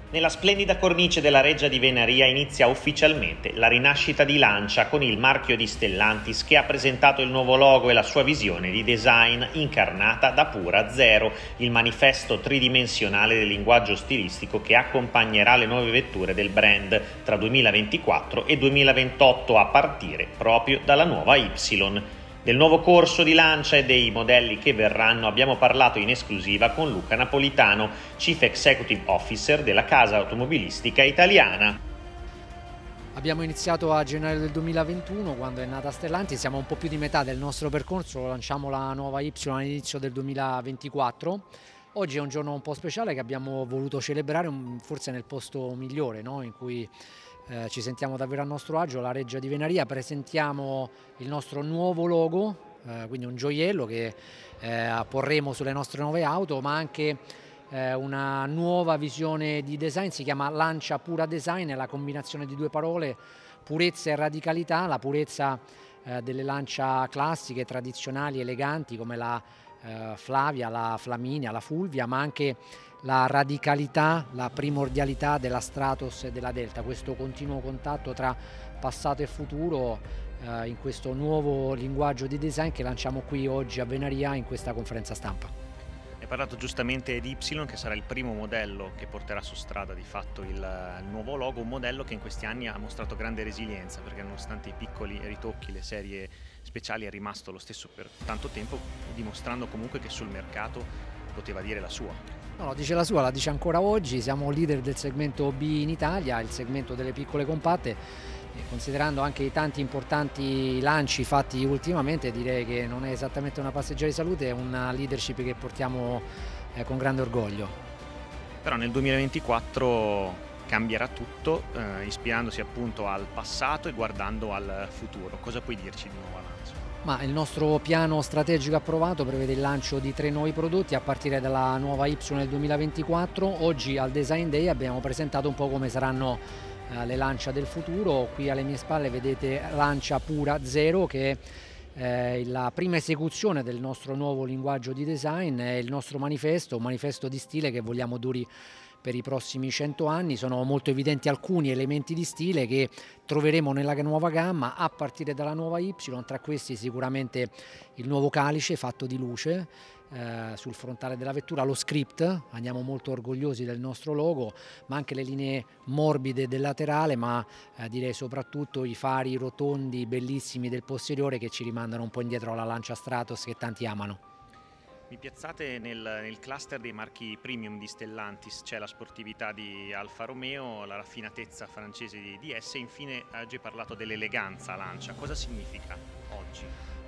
Nella splendida cornice della Reggia di Venaria inizia ufficialmente la rinascita di Lancia con il marchio di Stellantis che ha presentato il nuovo logo e la sua visione di design incarnata da Pura Zero, il manifesto tridimensionale del linguaggio stilistico che accompagnerà le nuove vetture del brand tra 2024 e 2028 a partire proprio dalla nuova Y. Del nuovo corso di Lancia e dei modelli che verranno abbiamo parlato in esclusiva con Luca Napolitano, Chief Executive Officer della casa automobilistica italiana. Abbiamo iniziato a gennaio del 2021 quando è nata Stellantis, siamo un po' più di metà del nostro percorso, lanciamo la nuova Y all'inizio del 2024. Oggi è un giorno un po' speciale che abbiamo voluto celebrare forse nel posto migliore, no? In cui ci sentiamo davvero a nostro agio, la Reggia di Venaria. Presentiamo il nostro nuovo logo, quindi un gioiello che porremo sulle nostre nuove auto, ma anche una nuova visione di design, si chiama Lancia Pura Design, è la combinazione di due parole, purezza e radicalità. La purezza delle Lancia classiche, tradizionali, eleganti come la Flavia, la Flaminia, la Fulvia, ma anche la radicalità, la primordialità della Stratos e della Delta, questo continuo contatto tra passato e futuro in questo nuovo linguaggio di design che lanciamo qui oggi a Venaria in questa conferenza stampa. Hai parlato giustamente di Y, che sarà il primo modello che porterà su strada di fatto il nuovo logo, un modello che in questi anni ha mostrato grande resilienza perché nonostante i piccoli ritocchi, le serie speciali è rimasto lo stesso per tanto tempo, dimostrando comunque che sul mercato poteva dire la sua. No, dice la sua, la dice ancora oggi, siamo leader del segmento B in Italia, il segmento delle piccole compatte, e considerando anche i tanti importanti lanci fatti ultimamente direi che non è esattamente una passeggiata di salute, è una leadership che portiamo con grande orgoglio. Però nel 2024 cambierà tutto, ispirandosi appunto al passato e guardando al futuro. Cosa puoi dirci di nuovo, Lancia? Ma il nostro piano strategico approvato prevede il lancio di 3 nuovi prodotti a partire dalla nuova Y nel 2024. Oggi al Design Day abbiamo presentato un po' come saranno le Lancia del futuro. Qui alle mie spalle vedete Lancia Pura Zero, che è la prima esecuzione del nostro nuovo linguaggio di design, è il nostro manifesto, un manifesto di stile che vogliamo duri per i prossimi 100 anni. Sono molto evidenti alcuni elementi di stile che troveremo nella nuova gamma a partire dalla nuova Y, tra questi sicuramente il nuovo calice fatto di luce sul frontale della vettura, lo script, andiamo molto orgogliosi del nostro logo, ma anche le linee morbide del laterale, ma direi soprattutto i fari rotondi bellissimi del posteriore che ci rimandano un po' indietro alla Lancia Stratos che tanti amano. Vi piazzate nel cluster dei marchi premium di Stellantis, c'è la sportività di Alfa Romeo, la raffinatezza francese di DS e infine oggi hai parlato dell'eleganza Lancia. Cosa significa oggi?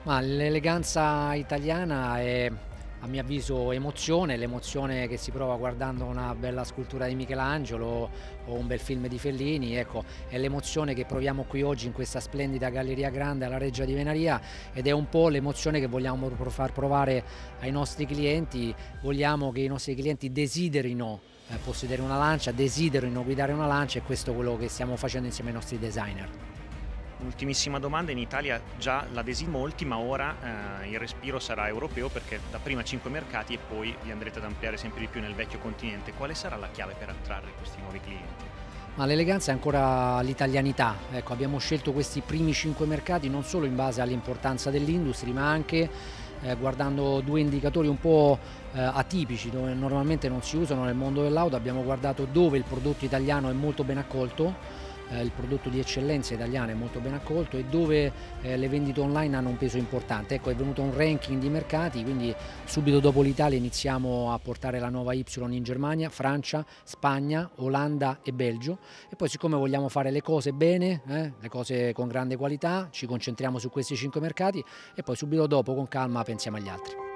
L'eleganza italiana è a mio avviso emozione, l'emozione che si prova guardando una bella scultura di Michelangelo o un bel film di Fellini, ecco, è l'emozione che proviamo qui oggi in questa splendida Galleria Grande alla Reggia di Venaria ed è un po' l'emozione che vogliamo far provare ai nostri clienti. Vogliamo che i nostri clienti desiderino possedere una Lancia, desiderino guidare una Lancia, e questo è quello che stiamo facendo insieme ai nostri designer. Un'ultimissima domanda: in Italia già l'adesivo molti, ma ora il respiro sarà europeo perché dapprima 5 mercati e poi vi andrete ad ampliare sempre di più nel vecchio continente. Quale sarà la chiave per attrarre questi nuovi clienti? Ma l'eleganza è ancora l'italianità, ecco, abbiamo scelto questi primi 5 mercati non solo in base all'importanza dell'industria, ma anche guardando due indicatori un po' atipici dove normalmente non si usano nel mondo dell'auto. Abbiamo guardato dove il prodotto italiano è molto ben accolto, il prodotto di eccellenza italiano è molto ben accolto, e dove le vendite online hanno un peso importante. Ecco, è venuto un ranking di mercati, quindi subito dopo l'Italia iniziamo a portare la nuova Y in Germania, Francia, Spagna, Olanda e Belgio, e poi siccome vogliamo fare le cose bene, le cose con grande qualità, ci concentriamo su questi 5 mercati e poi subito dopo con calma pensiamo agli altri.